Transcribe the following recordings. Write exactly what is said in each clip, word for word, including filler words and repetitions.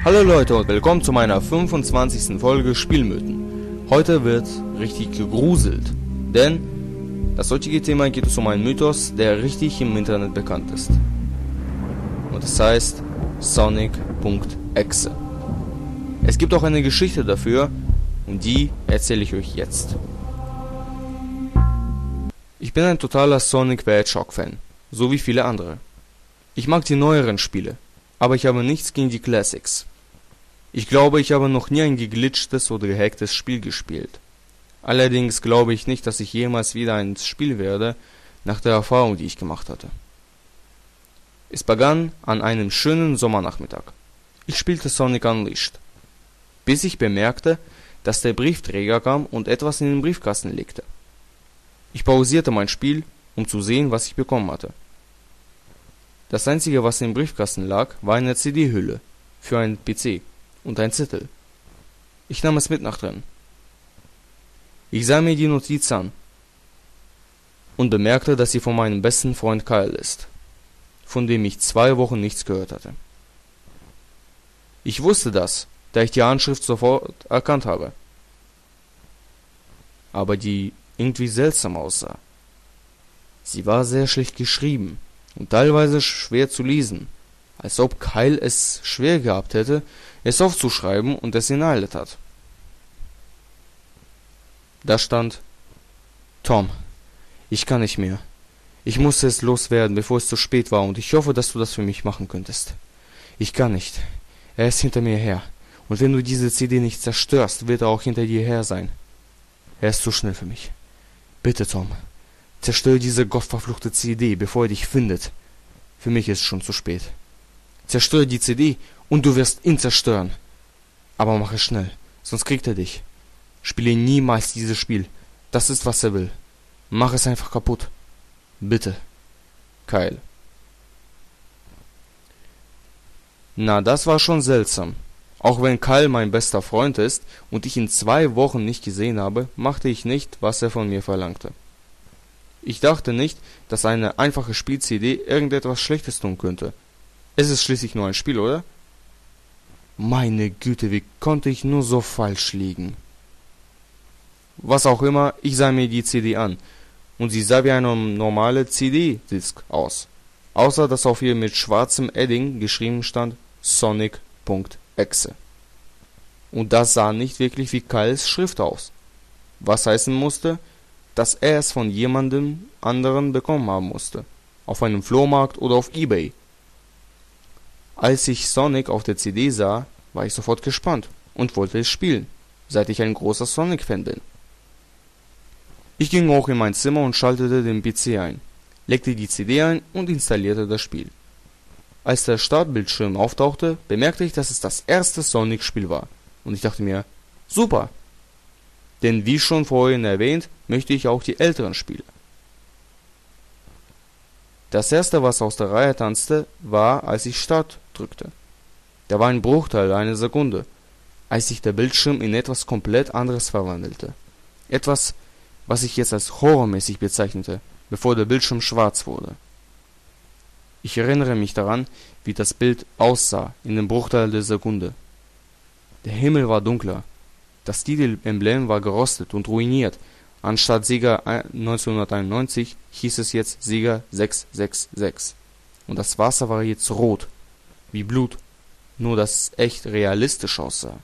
Hallo Leute und willkommen zu meiner fünfundzwanzigsten Folge Spielmythen. Heute wird richtig gegruselt, denn das heutige Thema geht es um einen Mythos, der richtig im Internet bekannt ist. Und es heißt Sonic.exe. Es gibt auch eine Geschichte dafür und die erzähle ich euch jetzt. Ich bin ein totaler Sonic the Hedgehog Fan, so wie viele andere. Ich mag die neueren Spiele, aber ich habe nichts gegen die Classics. Ich glaube, ich habe noch nie ein geglitchtes oder gehacktes Spiel gespielt. Allerdings glaube ich nicht, dass ich jemals wieder eins spielen werde, nach der Erfahrung, die ich gemacht hatte. Es begann an einem schönen Sommernachmittag. Ich spielte Sonic Unleashed, bis ich bemerkte, dass der Briefträger kam und etwas in den Briefkasten legte. Ich pausierte mein Spiel, um zu sehen, was ich bekommen hatte. Das einzige, was im Briefkasten lag, war eine C D-Hülle für einen P C und ein Zettel. Ich nahm es mit nach drin. Ich sah mir die Notiz an und bemerkte, dass sie von meinem besten Freund Kyle ist, von dem ich zwei Wochen nichts gehört hatte. Ich wusste das, da ich die Handschrift sofort erkannt habe, aber die irgendwie seltsam aussah. Sie war sehr schlecht geschrieben und teilweise schwer zu lesen, als ob Kyle es schwer gehabt hätte, es aufzuschreiben und es inhaliert hat. Da stand: Tom, ich kann nicht mehr. Ich musste es loswerden, bevor es zu spät war, und ich hoffe, dass du das für mich machen könntest. Ich kann nicht. Er ist hinter mir her, und wenn du diese C D nicht zerstörst, wird er auch hinter dir her sein. Er ist zu schnell für mich. Bitte, Tom, zerstöre diese gottverfluchte C D, bevor er dich findet. Für mich ist es schon zu spät. Zerstöre die C D und du wirst ihn zerstören. Aber mach es schnell, sonst kriegt er dich. Spiele niemals dieses Spiel. Das ist, was er will. Mach es einfach kaputt. Bitte. Kyle. Na, das war schon seltsam. Auch wenn Kyle mein bester Freund ist und ich ihn zwei Wochen nicht gesehen habe, machte ich nicht, was er von mir verlangte. Ich dachte nicht, dass eine einfache Spiel-C D irgendetwas Schlechtes tun könnte. Es ist schließlich nur ein Spiel, oder? Meine Güte, wie konnte ich nur so falsch liegen? Was auch immer, ich sah mir die C D an, und sie sah wie eine normale C D-Disk aus, außer dass auf ihr mit schwarzem Edding geschrieben stand Sonic.exe. Und das sah nicht wirklich wie Kyles Schrift aus, was heißen musste, dass er es von jemandem anderen bekommen haben musste, auf einem Flohmarkt oder auf eBay. Als ich Sonic auf der C D sah, war ich sofort gespannt und wollte es spielen, seit ich ein großer Sonic-Fan bin. Ich ging auch in mein Zimmer und schaltete den P C ein, legte die C D ein und installierte das Spiel. Als der Startbildschirm auftauchte, bemerkte ich, dass es das erste Sonic-Spiel war, und ich dachte mir, super! Denn wie schon vorhin erwähnt, möchte ich auch die älteren Spiele. Das erste, was aus der Reihe tanzte, war, als ich Start drückte. Da war ein Bruchteil einer Sekunde, als sich der Bildschirm in etwas komplett anderes verwandelte. Etwas, was ich jetzt als horrormäßig bezeichnete, bevor der Bildschirm schwarz wurde. Ich erinnere mich daran, wie das Bild aussah in dem Bruchteil der Sekunde. Der Himmel war dunkler, das Titelemblem war gerostet und ruiniert. Anstatt Sega neunzehnhunderteinundneunzig hieß es jetzt Sega sechs sechs sechs. Und das Wasser war jetzt rot, wie Blut, nur dass es echt realistisch aussah.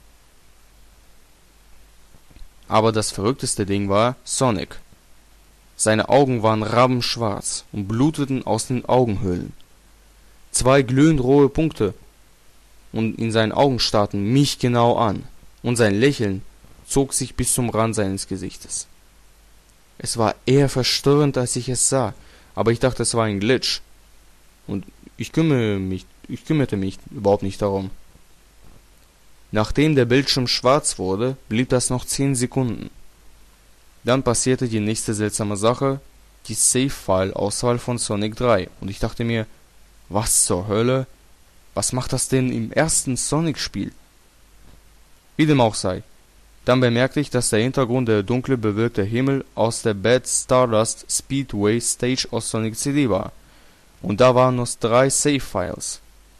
Aber das verrückteste Ding war Sonic. Seine Augen waren rabenschwarz und bluteten aus den Augenhöhlen. Zwei glühend rohe Punkte und in seinen Augen starrten mich genau an, und sein Lächeln zog sich bis zum Rand seines Gesichtes. Es war eher verstörend, als ich es sah, aber ich dachte, es war ein Glitch. Und ich kümmere mich, ich kümmerte mich überhaupt nicht darum. Nachdem der Bildschirm schwarz wurde, blieb das noch zehn Sekunden. Dann passierte die nächste seltsame Sache, die Save-File-Auswahl von Sonic drei, und ich dachte mir, was zur Hölle? Was macht das denn im ersten Sonic-Spiel? Wie dem auch sei. Dann bemerkte ich, dass der Hintergrund der dunkle, bewölkte Himmel aus der Bad Stardust Speedway Stage aus Sonic C D war. Und da waren noch drei Save-Files.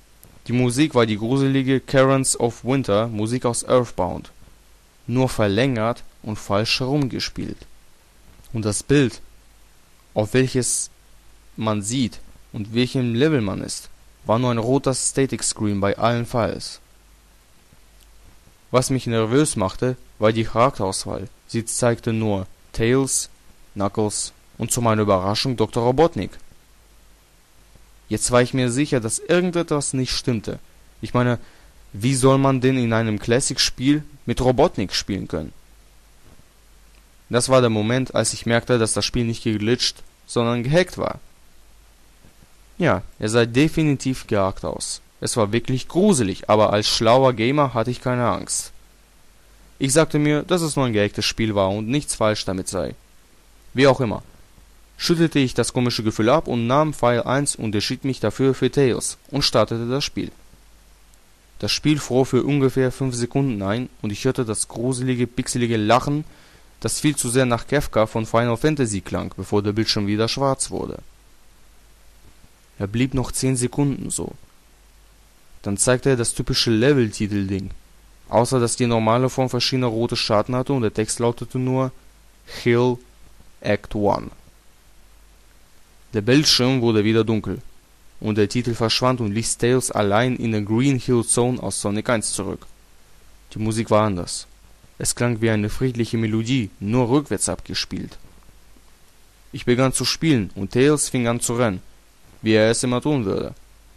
Die Musik war die gruselige Caverns of Winter Musik aus Earthbound, nur verlängert und falsch herumgespielt. Und das Bild, auf welches man sieht und welchem Level man ist, war nur ein roter Static Screen bei allen Files. Was mich nervös machte, war die Charakterauswahl. Sie zeigte nur Tails, Knuckles und zu meiner Überraschung Doktor Robotnik. Jetzt war ich mir sicher, dass irgendetwas nicht stimmte. Ich meine, wie soll man denn in einem Classic-Spiel mit Robotnik spielen können? Das war der Moment, als ich merkte, dass das Spiel nicht geglitscht, sondern gehackt war. Ja, er sah definitiv gehackt aus. Es war wirklich gruselig, aber als schlauer Gamer hatte ich keine Angst. Ich sagte mir, dass es nur ein gehacktes Spiel war und nichts falsch damit sei. Wie auch immer, schüttelte ich das komische Gefühl ab und nahm File eins und entschied mich dafür für Tails und startete das Spiel. Das Spiel fror für ungefähr fünf Sekunden ein und ich hörte das gruselige, pixelige Lachen, das viel zu sehr nach Kefka von Final Fantasy klang, bevor der Bildschirm wieder schwarz wurde. Er blieb noch zehn Sekunden so. Dann zeigte er das typische Level-Titel-Ding, außer dass die normale Form verschiedener rote Schatten hatte und der Text lautete nur Hill Act eins. Der Bildschirm wurde wieder dunkel und der Titel verschwand und ließ Tails allein in der Green Hill Zone aus Sonic eins zurück. Die Musik war anders. Es klang wie eine friedliche Melodie, nur rückwärts abgespielt. Ich begann zu spielen und Tails fing an zu rennen, wie er es immer tun würde.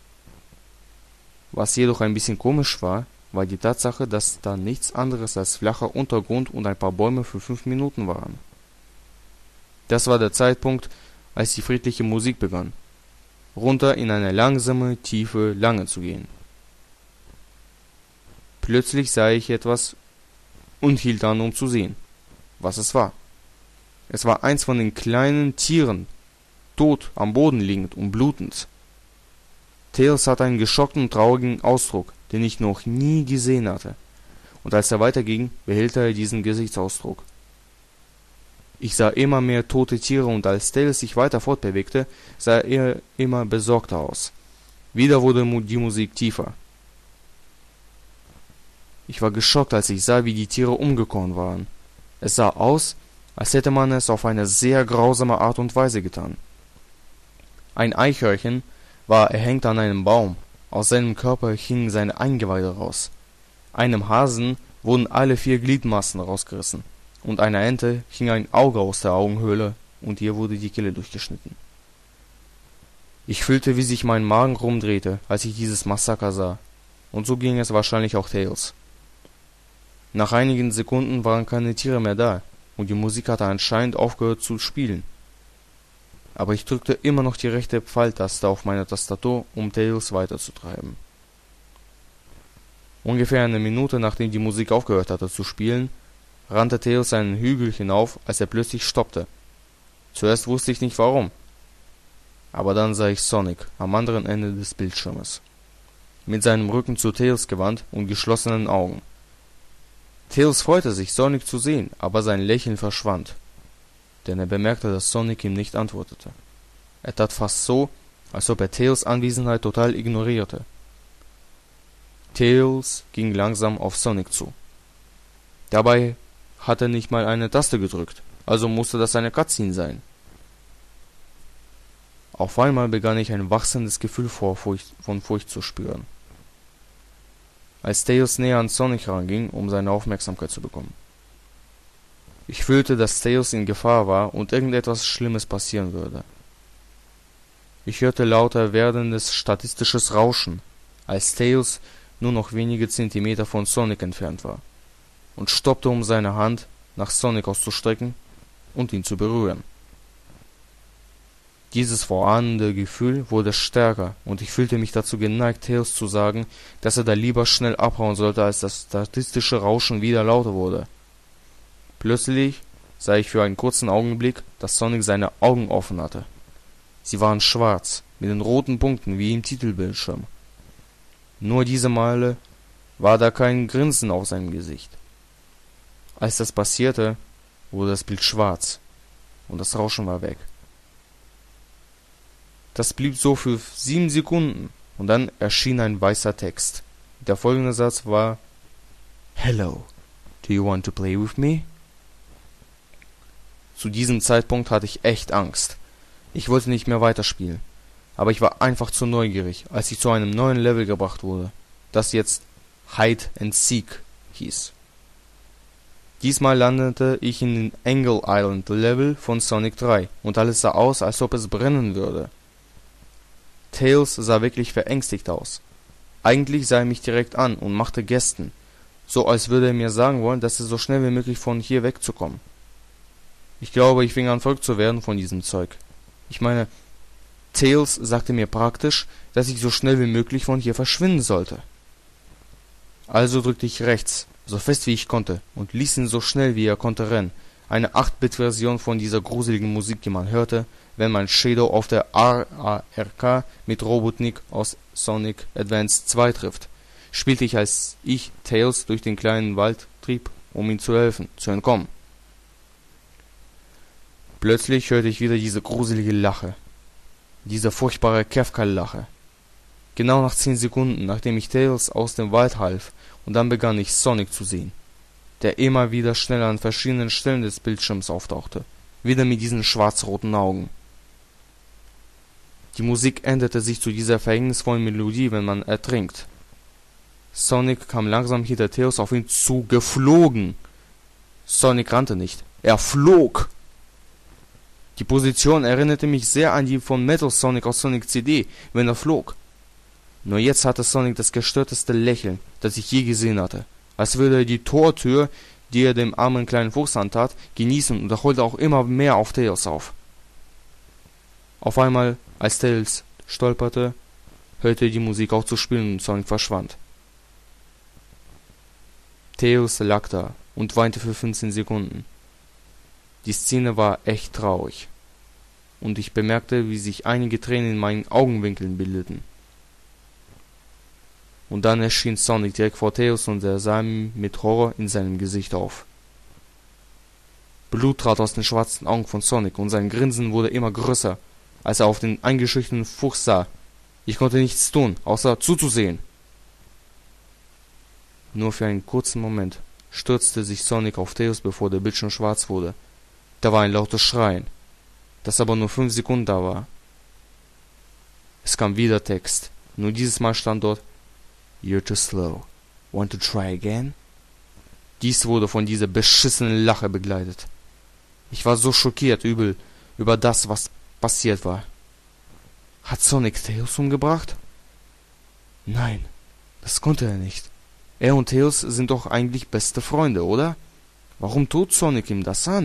Was jedoch ein bisschen komisch war, war die Tatsache, dass da nichts anderes als flacher Untergrund und ein paar Bäume für fünf Minuten waren. Das war der Zeitpunkt, als die friedliche Musik begann, runter in eine langsame, tiefe Lange zu gehen. Plötzlich sah ich etwas und hielt an, um zu sehen, was es war. Es war eins von den kleinen Tieren, tot am Boden liegend und blutend. Tails hatte einen geschockten und traurigen Ausdruck, den ich noch nie gesehen hatte, und als er weiterging, behält er diesen Gesichtsausdruck. Ich sah immer mehr tote Tiere und als Tails sich weiter fortbewegte, sah er immer besorgter aus. Wieder wurde die Musik tiefer. Ich war geschockt, als ich sah, wie die Tiere umgekommen waren. Es sah aus, als hätte man es auf eine sehr grausame Art und Weise getan. Ein Eichhörnchen war erhängt an einem Baum, aus seinem Körper hingen seine Eingeweide raus. Einem Hasen wurden alle vier Gliedmaßen rausgerissen. Und einer Ente hing ein Auge aus der Augenhöhle und ihr wurde die Kehle durchgeschnitten. Ich fühlte, wie sich mein Magen rumdrehte, als ich dieses Massaker sah, und so ging es wahrscheinlich auch Tails. Nach einigen Sekunden waren keine Tiere mehr da, und die Musik hatte anscheinend aufgehört zu spielen. Aber ich drückte immer noch die rechte Pfeiltaste auf meiner Tastatur, um Tails weiterzutreiben. Ungefähr eine Minute nachdem die Musik aufgehört hatte zu spielen, rannte Tails einen Hügel hinauf, als er plötzlich stoppte. Zuerst wusste ich nicht warum. Aber dann sah ich Sonic am anderen Ende des Bildschirmes, mit seinem Rücken zu Tails gewandt und geschlossenen Augen. Tails freute sich, Sonic zu sehen, aber sein Lächeln verschwand, denn er bemerkte, dass Sonic ihm nicht antwortete. Er tat fast so, als ob er Tails Anwesenheit total ignorierte. Tails ging langsam auf Sonic zu. Dabei hat er nicht mal eine Taste gedrückt, also musste das eine Cutscene sein. Auf einmal begann ich ein wachsendes Gefühl vor Furcht, von Furcht zu spüren, als Tails näher an Sonic ranging, um seine Aufmerksamkeit zu bekommen. Ich fühlte, dass Tails in Gefahr war und irgendetwas Schlimmes passieren würde. Ich hörte lauter werdendes statistisches Rauschen, als Tails nur noch wenige Zentimeter von Sonic entfernt war, und stoppte, um seine Hand nach Sonic auszustrecken und ihn zu berühren. Dieses vorahnende Gefühl wurde stärker und ich fühlte mich dazu geneigt, Tails zu sagen, dass er da lieber schnell abhauen sollte, als das statistische Rauschen wieder lauter wurde. Plötzlich sah ich für einen kurzen Augenblick, dass Sonic seine Augen offen hatte. Sie waren schwarz, mit den roten Punkten wie im Titelbildschirm. Nur diese Male war da kein Grinsen auf seinem Gesicht. Als das passierte, wurde das Bild schwarz und das Rauschen war weg. Das blieb so für sieben Sekunden und dann erschien ein weißer Text. Der folgende Satz war: Hello, do you want to play with me? Zu diesem Zeitpunkt hatte ich echt Angst. Ich wollte nicht mehr weiterspielen, aber ich war einfach zu neugierig, als ich zu einem neuen Level gebracht wurde, das jetzt Hide and Seek hieß. Diesmal landete ich in den Angle Island Level von Sonic drei und alles sah aus, als ob es brennen würde. Tails sah wirklich verängstigt aus. Eigentlich sah er mich direkt an und machte Gesten, so als würde er mir sagen wollen, dass es so schnell wie möglich von hier wegzukommen. Ich glaube, ich fing an verrückt zu werden von diesem Zeug. Ich meine, Tails sagte mir praktisch, dass ich so schnell wie möglich von hier verschwinden sollte. Also drückte ich rechts, so fest wie ich konnte, und ließ ihn so schnell wie er konnte rennen. Eine acht Bit Version von dieser gruseligen Musik, die man hörte, wenn man Shadow auf der R A R K mit Robotnik aus Sonic Advance zwei trifft, spielte ich als ich Tails durch den kleinen Wald trieb, um ihm zu helfen, zu entkommen. Plötzlich hörte ich wieder diese gruselige Lache. Diese furchtbare Kefka-Lache. Genau nach zehn Sekunden, nachdem ich Tails aus dem Wald half, und dann begann ich Sonic zu sehen, der immer wieder schnell an verschiedenen Stellen des Bildschirms auftauchte, wieder mit diesen schwarz-roten Augen. Die Musik änderte sich zu dieser verhängnisvollen Melodie, wenn man ertrinkt. Sonic kam langsam hinter Tails auf ihn zu geflogen. Sonic rannte nicht, er flog! Die Position erinnerte mich sehr an die von Metal Sonic aus Sonic C D, wenn er flog. Nur jetzt hatte Sonic das gestörteste Lächeln, das ich je gesehen hatte, als würde er die Tortür, die er dem armen kleinen Fuchs antat, genießen, und er holte auch immer mehr auf Tails auf. Auf einmal, als Tails stolperte, hörte die Musik auf zu spielen und Sonic verschwand. Tails lag da und weinte für fünfzehn Sekunden. Die Szene war echt traurig, und ich bemerkte, wie sich einige Tränen in meinen Augenwinkeln bildeten. Und dann erschien Sonic direkt vor Tails und er sah ihm mit Horror in seinem Gesicht auf. Blut trat aus den schwarzen Augen von Sonic und sein Grinsen wurde immer größer, als er auf den eingeschüchterten Fuchs sah. Ich konnte nichts tun, außer zuzusehen. Nur für einen kurzen Moment stürzte sich Sonic auf Tails, bevor der Bildschirm schwarz wurde. Da war ein lautes Schreien, das aber nur fünf Sekunden da war. Es kam wieder Text, nur dieses Mal stand dort: You're too slow. Want to try again? Dies wurde von dieser beschissenen Lache begleitet. Ich war so schockiert übel über das, was passiert war. Hat Sonic Tails umgebracht? Nein, das konnte er nicht. Er und Tails sind doch eigentlich beste Freunde, oder? Warum tut Sonic ihm das an?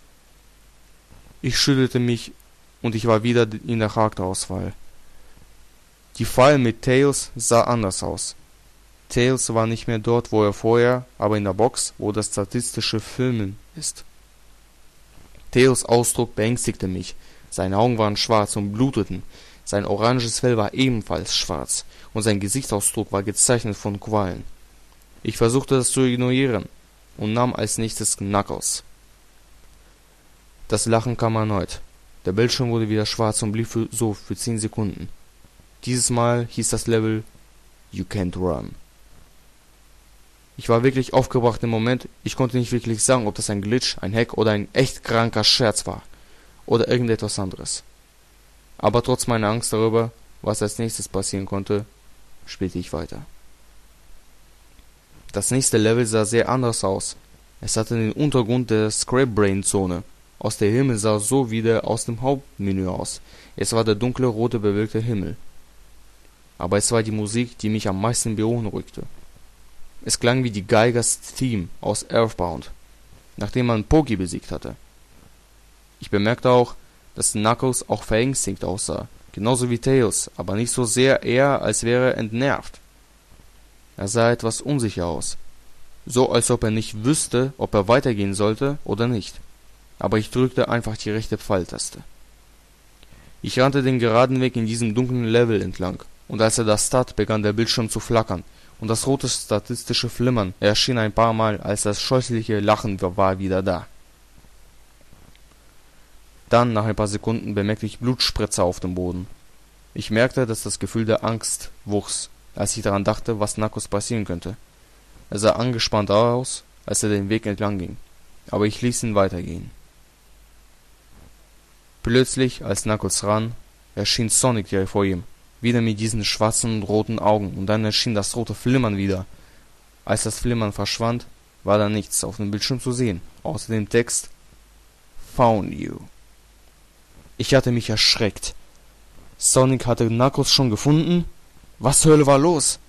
Ich schüttelte mich und ich war wieder in der Charakterauswahl. Die File mit Tails sah anders aus. Tails war nicht mehr dort, wo er vorher, aber in der Box, wo das statistische Filmen ist. Tails Ausdruck beängstigte mich. Seine Augen waren schwarz und bluteten. Sein oranges Fell war ebenfalls schwarz und sein Gesichtsausdruck war gezeichnet von Qualen. Ich versuchte das zu ignorieren und nahm als nächstes Knuckles. Das Lachen kam erneut. Der Bildschirm wurde wieder schwarz und blieb für, so für zehn Sekunden. Dieses Mal hieß das Level You Can't Run. Ich war wirklich aufgebracht im Moment. Ich konnte nicht wirklich sagen, ob das ein Glitch, ein Hack oder ein echt kranker Scherz war. Oder irgendetwas anderes. Aber trotz meiner Angst darüber, was als nächstes passieren konnte, spielte ich weiter. Das nächste Level sah sehr anders aus. Es hatte den Untergrund der Scrapbrain-Zone. Aus der Himmel sah so wie der aus dem Hauptmenü aus. Es war der dunkle, rote, bewölkte Himmel. Aber es war die Musik, die mich am meisten beunruhigte. Es klang wie die Geigers Theme aus Earthbound, nachdem man Pokey besiegt hatte. Ich bemerkte auch, dass Knuckles auch verängstigt aussah, genauso wie Tails, aber nicht so sehr, eher als wäre er entnervt. Er sah etwas unsicher aus, so als ob er nicht wüsste, ob er weitergehen sollte oder nicht. Aber ich drückte einfach die rechte Pfeiltaste. Ich rannte den geraden Weg in diesem dunklen Level entlang, und als er das Start begann der Bildschirm zu flackern, und das rote statistische Flimmern erschien ein paar Mal, als das scheußliche Lachen war wieder da. Dann, nach ein paar Sekunden, bemerkte ich Blutspritzer auf dem Boden. Ich merkte, dass das Gefühl der Angst wuchs, als ich daran dachte, was Knuckles passieren könnte. Er sah angespannt aus, als er den Weg entlang ging, aber ich ließ ihn weitergehen. Plötzlich, als Knuckles ran, erschien Sonic direkt vor ihm, wieder mit diesen schwarzen und roten Augen, und dann erschien das rote Flimmern wieder. Als das Flimmern verschwand, war da nichts auf dem Bildschirm zu sehen, außer dem Text Found you. Ich hatte mich erschreckt. Sonic hatte Knuckles schon gefunden? Was zur Hölle war los?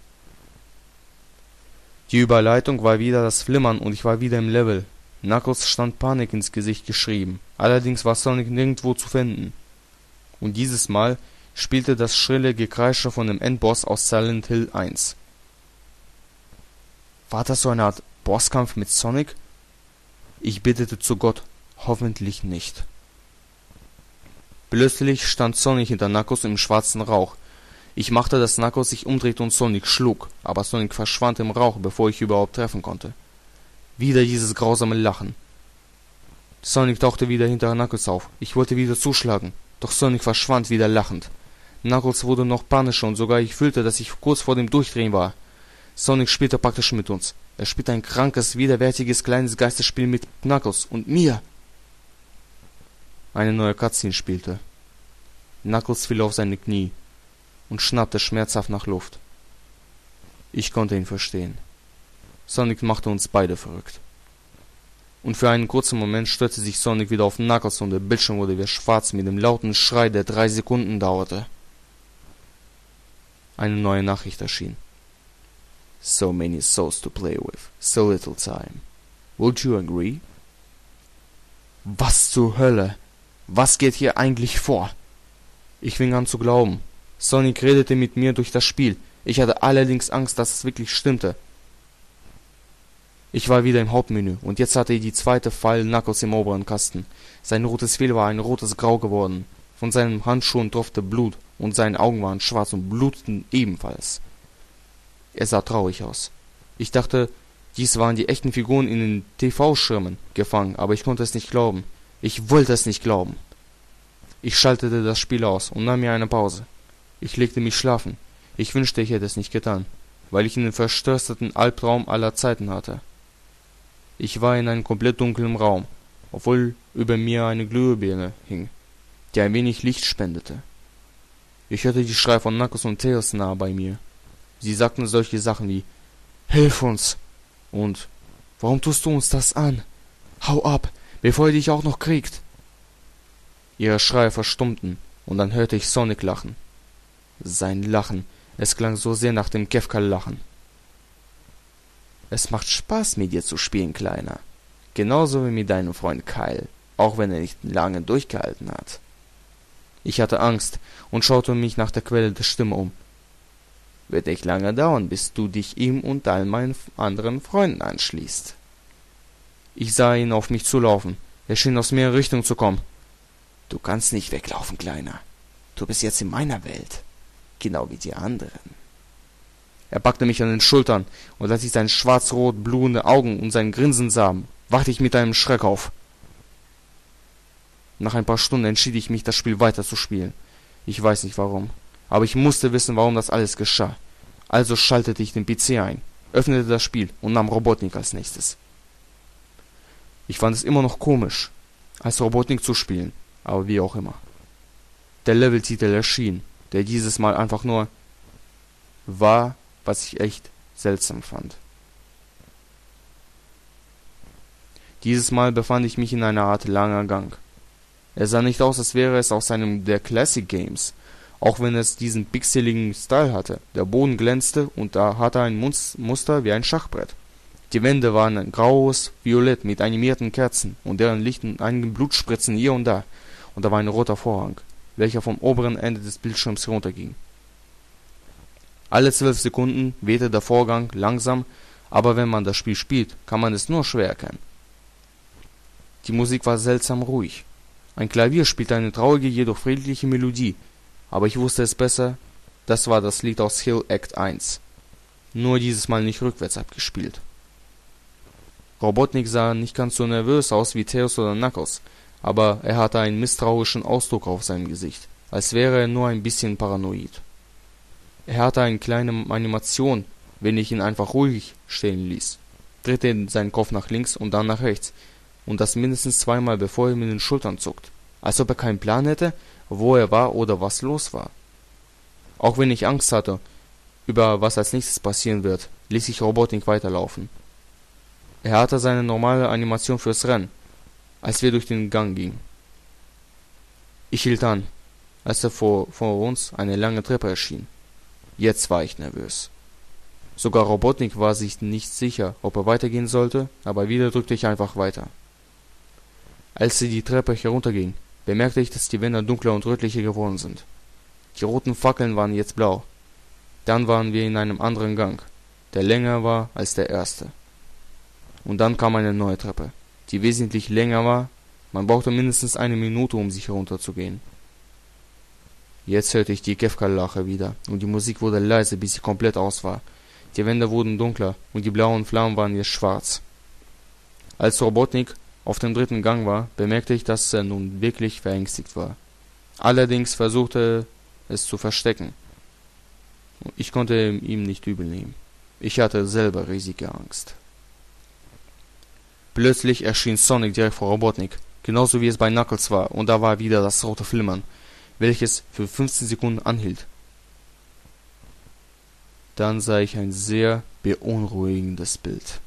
Die Überleitung war wieder das Flimmern und ich war wieder im Level. Knuckles stand Panik ins Gesicht geschrieben, allerdings war Sonic nirgendwo zu finden. Und dieses Mal spielte das schrille Gekreische von dem Endboss aus Silent Hill eins. War das so eine Art Bosskampf mit Sonic? Ich betete zu Gott, hoffentlich nicht. Plötzlich stand Sonic hinter Knuckles im schwarzen Rauch. Ich machte, dass Knuckles sich umdrehte und Sonic schlug, aber Sonic verschwand im Rauch, bevor ich überhaupt treffen konnte. Wieder dieses grausame Lachen. Sonic tauchte wieder hinter Knuckles auf. Ich wollte wieder zuschlagen, doch Sonic verschwand wieder lachend. Knuckles wurde noch panischer und sogar ich fühlte, dass ich kurz vor dem Durchdrehen war. Sonic spielte praktisch mit uns. Er spielte ein krankes, widerwärtiges kleines Geisterspiel mit Knuckles und mir. Eine neue Cutscene spielte. Knuckles fiel auf seine Knie und schnappte schmerzhaft nach Luft. Ich konnte ihn verstehen. Sonic machte uns beide verrückt. Und für einen kurzen Moment stürzte sich Sonic wieder auf Knuckles und der Bildschirm wurde wieder schwarz mit dem lauten Schrei, der drei Sekunden dauerte. Eine neue Nachricht erschien. So many souls to play with, so little time. Would you agree? Was zur Hölle? Was geht hier eigentlich vor? Ich fing an zu glauben. Sonic redete mit mir durch das Spiel. Ich hatte allerdings Angst, dass es wirklich stimmte. Ich war wieder im Hauptmenü und jetzt hatte die zweite Pfeil Knuckles im oberen Kasten. Sein rotes Fell war ein rotes Grau geworden. Von seinen Handschuhen tropfte Blut und seine Augen waren schwarz und bluteten ebenfalls. Er sah traurig aus. Ich dachte, dies waren die echten Figuren in den T V-Schirmen gefangen, aber ich konnte es nicht glauben. Ich wollte es nicht glauben. Ich schaltete das Spiel aus und nahm mir eine Pause. Ich legte mich schlafen. Ich wünschte, ich hätte es nicht getan, weil ich einen verstörsten Albtraum aller Zeiten hatte. Ich war in einem komplett dunklen Raum, obwohl über mir eine Glühbirne hing, die ein wenig Licht spendete. Ich hörte die Schreie von Knuckles und Tails nahe bei mir. Sie sagten solche Sachen wie »Hilf uns!« und »Warum tust du uns das an? Hau ab, bevor er dich auch noch kriegt!« Ihre Schreie verstummten, und dann hörte ich Sonic lachen. Sein Lachen, es klang so sehr nach dem Kefka-Lachen. »Es macht Spaß, mit dir zu spielen, Kleiner. Genauso wie mit deinem Freund Kyle, auch wenn er nicht lange durchgehalten hat.« Ich hatte Angst und schaute mich nach der Quelle der Stimme um. »Wird nicht lange dauern, bis du dich ihm und all meinen anderen Freunden anschließt.« Ich sah ihn auf mich zulaufen. Er schien aus mehreren Richtungen zu kommen. »Du kannst nicht weglaufen, Kleiner. Du bist jetzt in meiner Welt, genau wie die anderen.« Er packte mich an den Schultern, und als ich seine schwarz-rot blühenden Augen und sein Grinsen sah, wachte ich mit einem Schreck auf. Nach ein paar Stunden entschied ich mich, das Spiel weiterzuspielen. Ich weiß nicht warum, aber ich musste wissen, warum das alles geschah. Also schaltete ich den P C ein, öffnete das Spiel und nahm Robotnik als nächstes. Ich fand es immer noch komisch, als Robotnik zu spielen, aber wie auch immer. Der Leveltitel erschien, der dieses Mal einfach nur war, was ich echt seltsam fand. Dieses Mal befand ich mich in einer Art langer Gang. Er sah nicht aus, als wäre es aus einem der Classic Games, auch wenn es diesen pixeligen Style hatte. Der Boden glänzte und da hatte ein Muster wie ein Schachbrett. Die Wände waren ein graues Violett mit animierten Kerzen und deren Licht und einigen Blutspritzen hier und da, und da war ein roter Vorhang, welcher vom oberen Ende des Bildschirms herunterging. Alle zwölf Sekunden wehte der Vorgang langsam, aber wenn man das Spiel spielt, kann man es nur schwer erkennen. Die Musik war seltsam ruhig. Ein Klavier spielte eine traurige, jedoch friedliche Melodie, aber ich wusste es besser, das war das Lied aus Hill Act eins. Nur dieses Mal nicht rückwärts abgespielt. Robotnik sah nicht ganz so nervös aus wie Tails oder Knuckles, aber er hatte einen misstrauischen Ausdruck auf seinem Gesicht. als wäre er nur ein bisschen paranoid. Er hatte eine kleine Animation, wenn ich ihn einfach ruhig stehen ließ, drehte seinen Kopf nach links und dann nach rechts, und das mindestens zweimal, bevor er mit den Schultern zuckt, als ob er keinen Plan hätte, wo er war oder was los war. Auch wenn ich Angst hatte, über was als nächstes passieren wird, ließ ich Robotnik weiterlaufen. Er hatte seine normale Animation fürs Rennen, als wir durch den Gang gingen. Ich hielt an, als er vor, vor uns eine lange Treppe erschien. Jetzt war ich nervös. Sogar Robotnik war sich nicht sicher, ob er weitergehen sollte, aber wieder drückte ich einfach weiter. Als sie die Treppe herunterging, bemerkte ich, dass die Wände dunkler und rötlicher geworden sind. Die roten Fackeln waren jetzt blau. Dann waren wir in einem anderen Gang, der länger war als der erste. Und dann kam eine neue Treppe, die wesentlich länger war. Man brauchte mindestens eine Minute, um sich herunterzugehen. Jetzt hörte ich die Kefka-Lache wieder, und die Musik wurde leise, bis sie komplett aus war. Die Wände wurden dunkler, und die blauen Flammen waren jetzt schwarz. Als Robotnik auf dem dritten Gang war, bemerkte ich, dass er nun wirklich verängstigt war. Allerdings versuchte er es zu verstecken. Ich konnte ihm nicht übel nehmen. Ich hatte selber riesige Angst. Plötzlich erschien Sonic direkt vor Robotnik, genauso wie es bei Knuckles war, und da war wieder das rote Flimmern, welches für fünfzehn Sekunden anhielt. Dann sah ich ein sehr beunruhigendes Bild.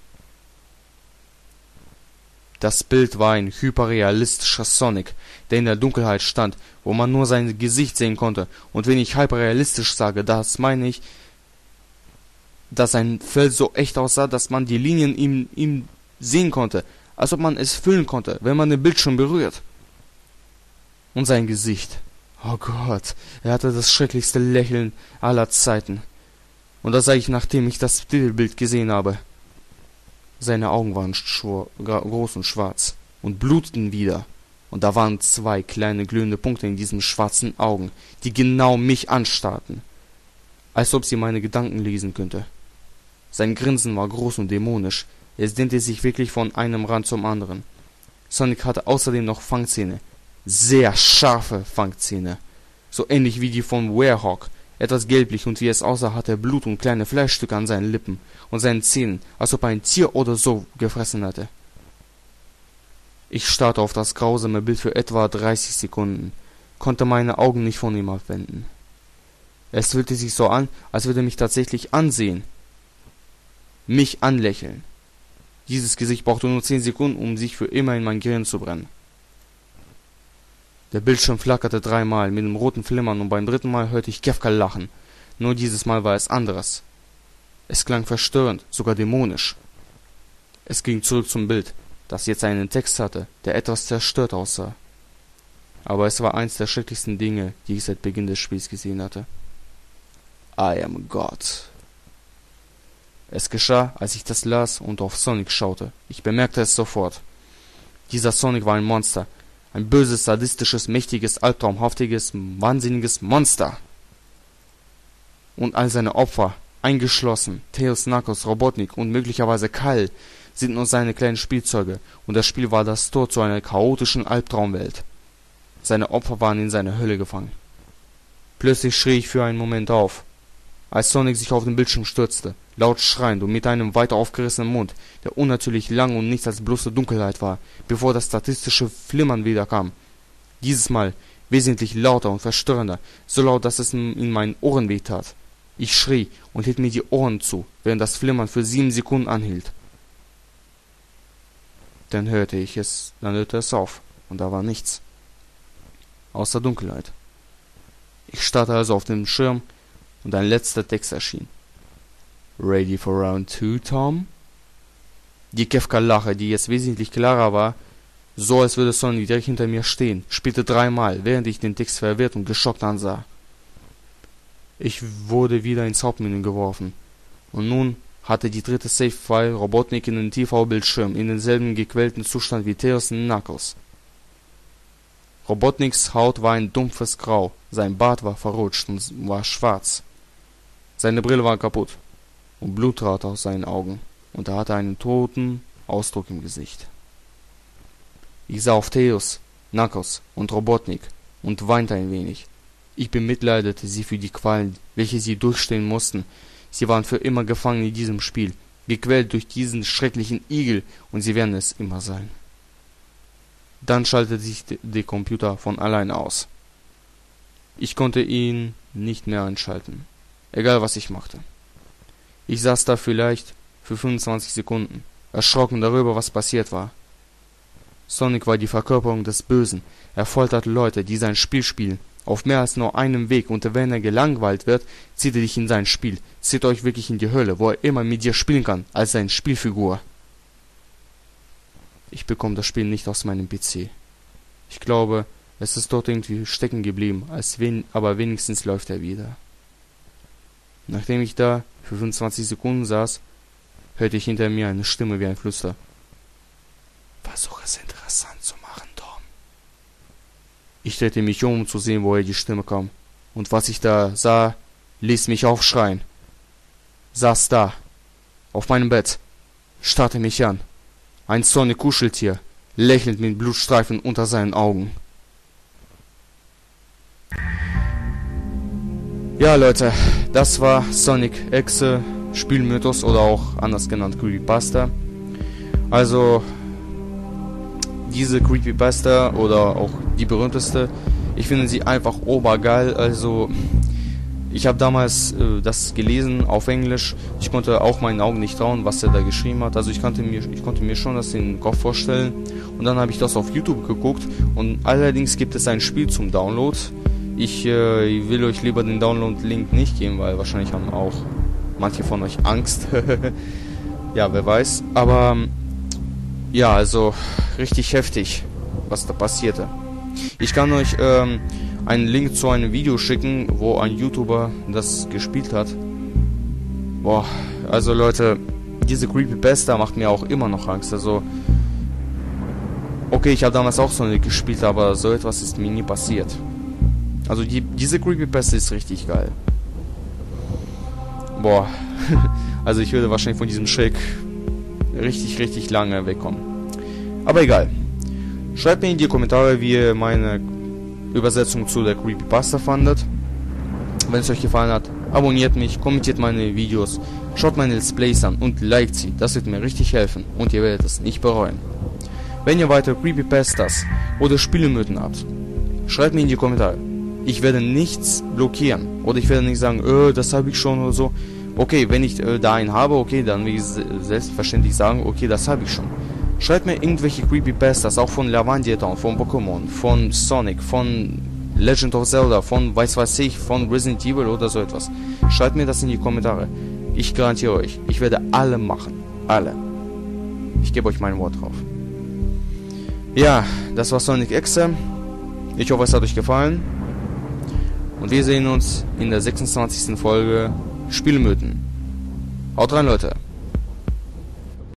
Das Bild war ein hyperrealistischer Sonic, der in der Dunkelheit stand, wo man nur sein Gesicht sehen konnte. Und wenn ich hyperrealistisch sage, das meine ich, dass sein Feld so echt aussah, dass man die Linien ihm, ihm sehen konnte, als ob man es fühlen konnte, wenn man den Bildschirm berührt. Und sein Gesicht. Oh Gott, er hatte das schrecklichste Lächeln aller Zeiten. Und das sah ich, nachdem ich das Titelbild gesehen habe. Seine Augen waren groß und schwarz und bluteten wieder. Und da waren zwei kleine glühende Punkte in diesen schwarzen Augen, die genau mich anstarrten, als ob sie meine Gedanken lesen könnte. Sein Grinsen war groß und dämonisch. Es dehnte sich wirklich von einem Rand zum anderen. Sonic hatte außerdem noch Fangzähne. Sehr scharfe Fangzähne. So ähnlich wie die von Werehog. Etwas gelblich, und wie es aussah, hatte er Blut und kleine Fleischstücke an seinen Lippen und seinen Zähnen, als ob er ein Tier oder so gefressen hatte. Ich starrte auf das grausame Bild für etwa dreißig Sekunden, konnte meine Augen nicht von ihm abwenden. Es fühlte sich so an, als würde er mich tatsächlich ansehen. Mich anlächeln. Dieses Gesicht brauchte nur zehn Sekunden, um sich für immer in mein Gehirn zu brennen. Der Bildschirm flackerte dreimal mit dem roten Flimmern, und beim dritten Mal hörte ich Kefka lachen. Nur dieses Mal war es anderes. Es klang verstörend, sogar dämonisch. Es ging zurück zum Bild, das jetzt einen Text hatte, der etwas zerstört aussah. Aber es war eins der schrecklichsten Dinge, die ich seit Beginn des Spiels gesehen hatte. I am God. Es geschah, als ich das las und auf Sonic schaute. Ich bemerkte es sofort. Dieser Sonic war ein Monster. Ein böses, sadistisches, mächtiges, albtraumhaftiges, wahnsinniges Monster. Und all seine Opfer, eingeschlossen Tails, Knuckles, Robotnik und möglicherweise Kyle, sind nur seine kleinen Spielzeuge, und das Spiel war das Tor zu einer chaotischen Albtraumwelt. Seine Opfer waren in seiner Hölle gefangen. Plötzlich schrie ich für einen Moment auf, als Sonic sich auf den Bildschirm stürzte, laut schreiend und mit einem weit aufgerissenen Mund, der unnatürlich lang und nichts als bloße Dunkelheit war, bevor das statistische Flimmern wiederkam. Dieses Mal wesentlich lauter und verstörender, so laut, dass es in meinen Ohren wehtat. Ich schrie und hielt mir die Ohren zu, während das Flimmern für sieben Sekunden anhielt. Dann hörte ich es, dann hörte es auf, und da war nichts. Außer Dunkelheit. Ich starrte also auf den Schirm, und ein letzter Text erschien. Ready for round two, Tom? Die Kefka-Lache, die jetzt wesentlich klarer war, so als würde Sonic direkt hinter mir stehen, spielte dreimal, während ich den Text verwirrt und geschockt ansah. Ich wurde wieder ins Hauptmenü geworfen, und nun hatte die dritte Save-File Robotnik in den T V-Bildschirm in denselben gequälten Zustand wie Tails und Knuckles. Robotniks Haut war ein dumpfes Grau, sein Bart war verrutscht und war schwarz. Seine Brille war kaputt, und Blut trat aus seinen Augen, und er hatte einen toten Ausdruck im Gesicht. Ich sah auf Tails, Knuckles und Robotnik und weinte ein wenig, Ich bemitleidete sie für die Qualen, welche sie durchstehen mussten. Sie waren für immer gefangen in diesem Spiel, gequält durch diesen schrecklichen Igel, und sie werden es immer sein. Dann schaltete sich der Computer von allein aus. Ich konnte ihn nicht mehr einschalten, egal was ich machte. Ich saß da vielleicht für fünfundzwanzig Sekunden, erschrocken darüber, was passiert war. Sonic war die Verkörperung des Bösen. Er foltert Leute, die sein Spiel spielen, auf mehr als nur einem Weg, und wenn er gelangweilt wird, zieht er dich in sein Spiel, zieht euch wirklich in die Hölle, wo er immer mit dir spielen kann, als seine Spielfigur. Ich bekomme das Spiel nicht aus meinem P C. Ich glaube, es ist dort irgendwie stecken geblieben, als wen, aber wenigstens läuft er wieder. Nachdem ich da für fünfundzwanzig Sekunden saß, hörte ich hinter mir eine Stimme wie ein Flüster. Versuch es interessant zu machen, Tom. Ich drehte mich um, um zu sehen, woher die Stimme kam. Und was ich da sah, ließ mich aufschreien. Saß da, auf meinem Bett, starrte mich an. Ein Sonic-Kuscheltier, lächelnd mit Blutstreifen unter seinen Augen. Ja, Leute, das war Sonic Exe, Spielmythos oder auch anders genannt Creepypasta. Also, diese Creepypasta oder auch die berühmteste, ich finde sie einfach obergeil. Also, ich habe damals äh, das gelesen auf Englisch. Ich konnte auch meinen Augen nicht trauen, was er da geschrieben hat. Also ich konnte mir, ich konnte mir schon das in den Kopf vorstellen. Und dann habe ich das auf YouTube geguckt. Und allerdings gibt es ein Spiel zum Download. Ich äh, will euch lieber den Download-Link nicht geben, weil wahrscheinlich haben auch manche von euch Angst. Ja, wer weiß. Aber ja, also richtig heftig, was da passierte. Ich kann euch ähm, einen Link zu einem Video schicken, wo ein YouTuber das gespielt hat. Boah, also Leute, diese Creepypasta macht mir auch immer noch Angst. Also, okay, ich habe damals auch Sonic gespielt, aber so etwas ist mir nie passiert. Also die, diese Creepypasta ist richtig geil. Boah, also ich würde wahrscheinlich von diesem Schreck richtig, richtig lange wegkommen. Aber egal. Schreibt mir in die Kommentare, wie ihr meine Übersetzung zu der Creepypasta fandet. Wenn es euch gefallen hat, abonniert mich, kommentiert meine Videos, schaut meine Let's Plays an und liked sie. Das wird mir richtig helfen und ihr werdet es nicht bereuen. Wenn ihr weitere Creepypastas oder Spielemythen habt, schreibt mir in die Kommentare. Ich werde nichts blockieren oder ich werde nicht sagen, äh, das habe ich schon oder so. Okay, wenn ich äh, da einen habe, okay, dann will ich selbstverständlich sagen, okay, das habe ich schon. Schreibt mir irgendwelche Creepypastas, auch von Lavandia Town, von Pokémon, von Sonic, von Legend of Zelda, von weiß weiß ich, von Resident Evil oder so etwas. Schreibt mir das in die Kommentare. Ich garantiere euch, ich werde alle machen. Alle. Ich gebe euch mein Wort drauf. Ja, das war Sonic Exe. Ich hoffe, es hat euch gefallen. Und wir sehen uns in der sechsundzwanzigsten Folge Spielmythen. Haut rein, Leute.